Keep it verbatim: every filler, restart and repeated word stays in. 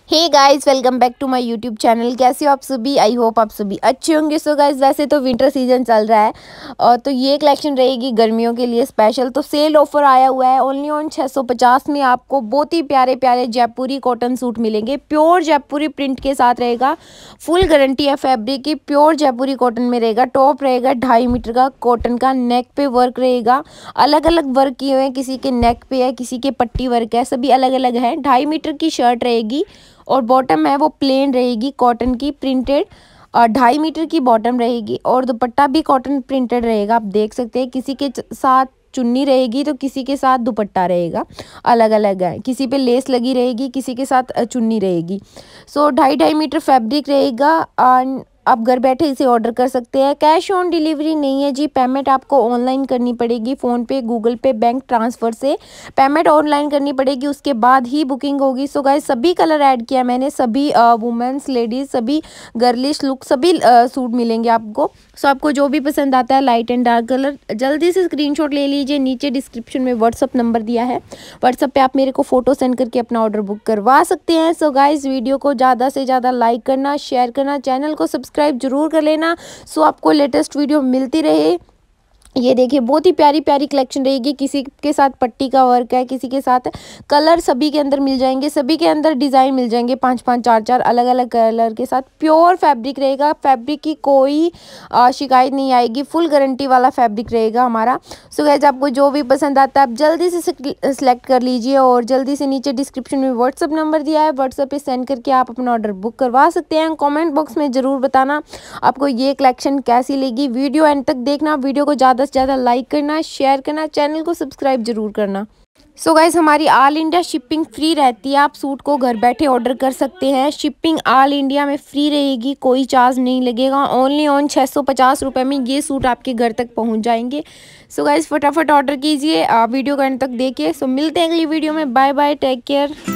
Hey guys, welcome back to my YouTube channel. कैसे हो आप सभी? आई होप आप सभी अच्छे होंगे। सो गाइस, वैसे तो विंटर सीजन चल रहा है और तो ये कलेक्शन रहेगी गर्मियों के लिए स्पेशल। तो सेल ऑफर आया हुआ है, ओनली ऑन छः सौ पचास में आपको बहुत ही प्यारे प्यारे जयपुरी कॉटन सूट मिलेंगे। प्योर जयपुरी प्रिंट के साथ रहेगा, फुल गारंटी है फैब्रिक की। प्योर जयपुरी कॉटन में रहेगा। टॉप रहेगा ढाई मीटर का कॉटन का, नेक पे वर्क रहेगा, अलग अलग वर्क किए हुए हैं। किसी के नेक पे है, किसी के पट्टी वर्क है, सभी अलग अलग है। ढाई मीटर की शर्ट रहेगी और बॉटम है वो प्लेन रहेगी, कॉटन की प्रिंटेड। और ढाई मीटर की बॉटम रहेगी और दुपट्टा भी कॉटन प्रिंटेड रहेगा। आप देख सकते हैं, किसी के साथ चुन्नी रहेगी तो किसी के साथ दुपट्टा रहेगा, अलग अलग है। किसी पे लेस लगी रहेगी, किसी के साथ चुन्नी रहेगी। सो ढाई ढाई मीटर फैब्रिक रहेगा। और आप घर बैठे इसे ऑर्डर कर सकते हैं। कैश ऑन डिलीवरी नहीं है जी, पेमेंट आपको ऑनलाइन करनी पड़ेगी। फ़ोन पे, गूगल पे, बैंक ट्रांसफ़र से पेमेंट ऑनलाइन करनी पड़ेगी, उसके बाद ही बुकिंग होगी। सो गाइस, सभी कलर ऐड किया मैंने, सभी वुमेंस, लेडीज़, सभी गर्लिश लुक, सभी सूट मिलेंगे आपको। सो आपको जो भी पसंद आता है, लाइट एंड डार्क कलर, जल्दी से स्क्रीनशॉट ले लीजिए। नीचे डिस्क्रिप्शन में व्हाट्सअप नंबर दिया है, व्हाट्सअप पे आप मेरे को फ़ोटो सेंड करके अपना ऑर्डर बुक करवा सकते हैं। सो गाइस, वीडियो को ज़्यादा से ज़्यादा लाइक करना, शेयर करना, चैनल को सब्सक्राइब जरूर कर लेना, सो आपको लेटेस्ट वीडियो मिलती रहे। ये देखिए, बहुत ही प्यारी प्यारी कलेक्शन रहेगी। किसी के साथ पट्टी का वर्क है, किसी के साथ कलर, सभी के अंदर मिल जाएंगे, सभी के अंदर डिज़ाइन मिल जाएंगे, पांच पांच चार चार अलग अलग कलर के साथ। प्योर फैब्रिक रहेगा, फैब्रिक की कोई आ, शिकायत नहीं आएगी, फुल गारंटी वाला फैब्रिक रहेगा हमारा। सो गाइस, आपको जो भी पसंद आता है आप जल्दी से सिलेक्ट कर लीजिए और जल्दी से नीचे डिस्क्रिप्शन में व्हाट्सअप नंबर दिया है, व्हाट्सअप पे सेंड करके आप अपना ऑर्डर बुक करवा सकते हैं। कॉमेंट बॉक्स में ज़रूर बताना आपको ये कलेक्शन कैसी लगी। वीडियो एंड तक देखना, वीडियो को ज़्यादा से ज़्यादा लाइक करना, शेयर करना, चैनल को सब्सक्राइब जरूर करना। सो so गाइस, हमारी ऑल इंडिया शिपिंग फ्री रहती है। आप सूट को घर बैठे ऑर्डर कर सकते हैं। शिपिंग ऑल इंडिया में फ्री रहेगी, कोई चार्ज नहीं लगेगा। ओनली ऑन छः सौ पचास रुपये में ये सूट आपके घर तक पहुंच जाएंगे। सो so गाइस, फटाफट ऑर्डर कीजिए, वीडियो को एंड तक देखिए। सो so मिलते हैं अगली वीडियो में। Bye bye, take care.